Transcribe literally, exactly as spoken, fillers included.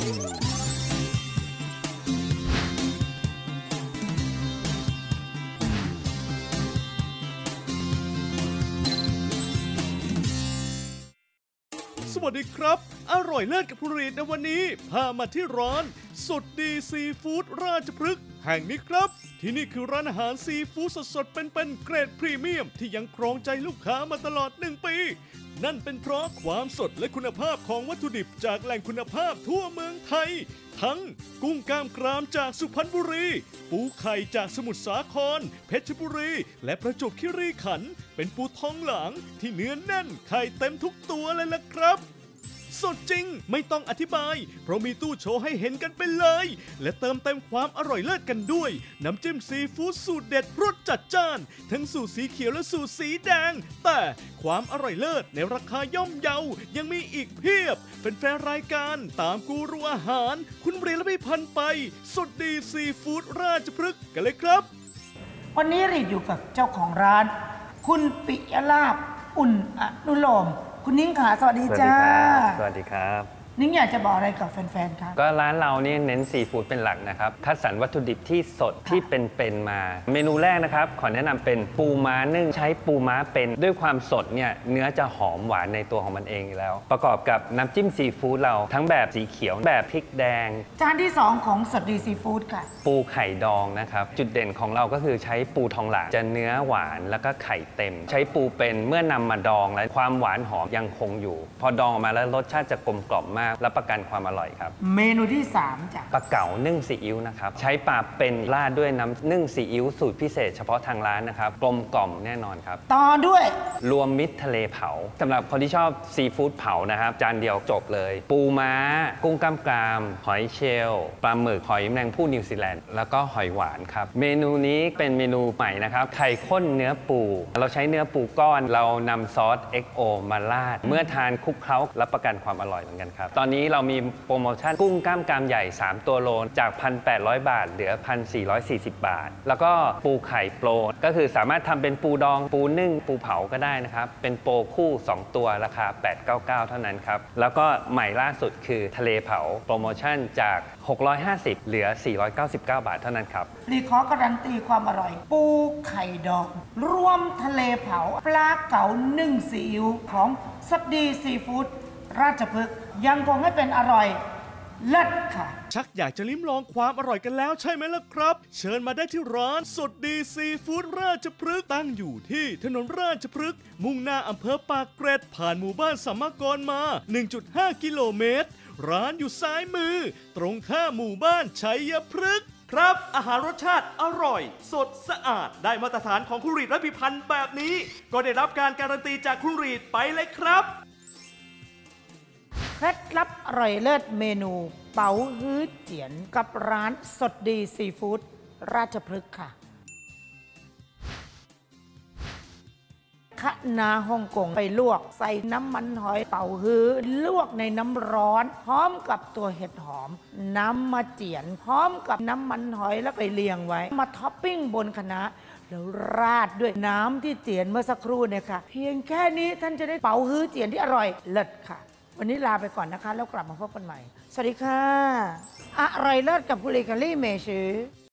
สวัสดีครับอร่อยเลิศกับคุณรีดในวันนี้พามาที่ร้านสดดีซีฟู้ดราชพฤกษ์แห่งนี้ครับที่นี่คือร้านอาหารซีฟู้ดสดๆเป็นๆเกรดพรีเมียมที่ยังครองใจลูกค้ามาตลอดหนึ่งปีนั่นเป็นเพราะความสดและคุณภาพของวัตถุดิบจากแหล่งคุณภาพทั่วเมืองไทยทั้งกุ้งกล้ามกรามจากสุพรรณบุรีปูไข่จากสมุทรสาครเพชรบุรีและประจวบคีรีขันธ์เป็นปูทองหลางที่เนื้อแน่นไข่เต็มทุกตัวเลยล่ะครับสดจริงไม่ต้องอธิบายเพราะมีตู้โชว์ให้เห็นกันไปเลยและเติมเต็มความอร่อยเลิศกันด้วยน้ำจิ้มซีฟู้ดสูตรเด็ดรสจัดจ้านทั้งสูตรสีเขียวและสูตรสีแดงแต่ความอร่อยเลิศในราคาย่อมเยายังมีอีกเพียบเป็นแฟนรายการตามกูรูอาหารคุณเรียนและพี่พันไปสดดีซีฟู้ดราชพฤกษ์กันเลยครับวันนี้รีดอยู่กับเจ้าของร้านคุณปิยลาภอุ่นอนุโลมคุณนิ้งขาสวัสดีจ้าสวัสดีครับนิ้งอยากจะบอกอะไรกับแฟนๆครับก็ร้านเราเนี่ยเน้นซีฟู้ดเป็นหลักนะครับคัดสรรวัตถุดิบที่สดที่เป็นๆมาเมนูแรกนะครับขอแนะนำเป็นปูม้านึ่งใช้ปูม้าเป็นด้วยความสดเนี่ยเนื้อจะหอมหวานในตัวของมันเองอยู่แล้วประกอบกับน้ำจิ้มซีฟู้ดเราทั้งแบบสีเขียวแบบพริกแดงจานที่สองของสดดีซีฟู้ดค่ะปูไข่ดองนะครับจุดเด่นของเราก็คือใช้ปูทองหลางจะเนื้อหวานแล้วก็ไข่เต็มใช้ปูเป็นเมื่อนำมาดองแล้วความหวานหอมยังคงอยู่พอดองออกมาแล้วรสชาติจะกลมกล่อมมากรับประกันความอร่อยครับเมนูที่สามจ้ะปลาเก๋านึ่งซีอิ๊วนะครับใช้ปลาเป็นราดด้วยน้ำนึ่งซีอิ๊วสูตรพิเศษเฉพาะทางร้านนะครับกลมกล่อมแน่นอนครับต่อด้วยรวมมิตรทะเลเผาสำหรับคนที่ชอบซีฟู้ดเผานะครับจานเดียวจบเลยปูม้ากุ้งกล้ามกรามหอยเชลล์ปลาหมึกหอยแมลงภู่นิวซีแลนด์แล้วก็หอยหวานครับเมนูนี้เป็นเมนูใหม่นะครับไข่ข้นเนื้อปูเราใช้เนื้อปูก้อนเรานำซอส เอ็กซ์ โอ มาราดเมื่อทานคลุกเคล้ารับประกันความอร่อยเหมือนกันครับตอนนี้เรามีโปรโมชั่นกุ้งกล้ามกรามใหญ่สามตัวโลจาก หนึ่งพันแปดร้อย บาทเหลือ หนึ่งพันสี่ร้อยสี่สิบ บาทแล้วก็ปูไข่โปรก็คือสามารถทำเป็นปูดองปูนึ่งปูเผาก็ได้นะครับเป็นโปรคู่สองตัวราคาแปดร้อยเก้าสิบเก้าเท่านั้นครับแล้วก็ใหม่ล่าสุดคือทะเลเผาโปรโมชั่นจากหกร้อยห้าสิบเหลือสี่ร้อยเก้าสิบเก้าบาทเท่านั้นครับรีขอการันตีความอร่อยปูไข่ดองรวมทะเลเผาปลาเก๋านึ่งซีอิ๊วของสดดีซีฟู้ดราชพฤกษ์ยังคงให้เป็นอร่อยเลิศค่ะชักอยากจะลิ้มลองความอร่อยกันแล้วใช่ไหมล่ะครับเชิญมาได้ที่ร้านสดดีซีฟู้ดราชพฤกษ์ตั้งอยู่ที่ถนนราชพฤกษ์มุ่งหน้าอำเภอปากเกร็ดผ่านหมู่บ้านสัมมากรมา หนึ่งจุดห้า กิโลเมตรร้านอยู่ซ้ายมือตรงข้ามหมู่บ้านชัยพฤกษ์ครับอาหารรสชาติอร่อยสดสะอาดได้มาตรฐานของคุณรีดและพิพันธ์แบบนี้ก็ได้รับการการันตีจากคุณรีดไปเลยครับเคล็ดลับอร่อยเลิศเมนูเป๋าฮื้อเจียนกับร้านสดดีซีฟู้ดราชพฤกษ์ค่ะคะน้าฮ่องกงไปลวกใส่น้ำมันหอยเป๋าฮื้อลวกในน้ำร้อนพร้อมกับตัวเห็ดหอมน้ำมาเจียนพร้อมกับน้ำมันหอยแล้วไปเรียงไว้มาท็อปปิ้งบนคะน้าแล้วราดด้วยน้ำที่เจียนเมื่อสักครู่เนี่ยค่ะเพียงแค่นี้ท่านจะได้เป๋าฮื้อเจียนที่อร่อยเลิศค่ะวันนี้ลาไปก่อนนะคะแล้วกลับมาพบกันใหม่สวัสดีค่ะอร่อยเลิศกับกุลิกาลี่เมชือ